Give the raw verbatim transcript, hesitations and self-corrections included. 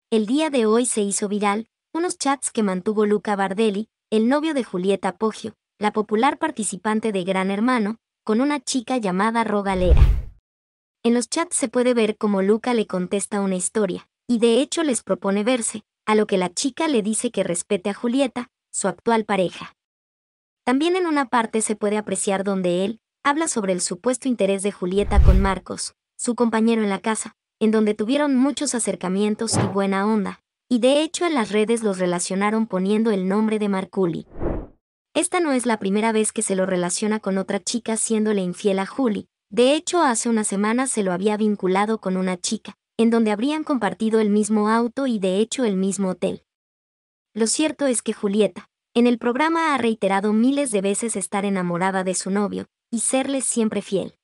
El día de hoy se hizo viral unos chats que mantuvo Luca Bardelli, el novio de Julieta Poggio, la popular participante de Gran Hermano, con una chica llamada Ro Galera. En los chats se puede ver cómo Luca le contesta una historia, y de hecho les propone verse, a lo que la chica le dice que respete a Julieta, su actual pareja. También en una parte se puede apreciar donde él habla sobre el supuesto interés de Julieta con Marcos, su compañero en la casa, en donde tuvieron muchos acercamientos y buena onda, y de hecho en las redes los relacionaron poniendo el nombre de Marculi. Esta no es la primera vez que se lo relaciona con otra chica siéndole infiel a Juli, de hecho hace unas semanas se lo había vinculado con una chica, en donde habrían compartido el mismo auto y de hecho el mismo hotel. Lo cierto es que Julieta, en el programa ha reiterado miles de veces estar enamorada de su novio, y serle siempre fiel.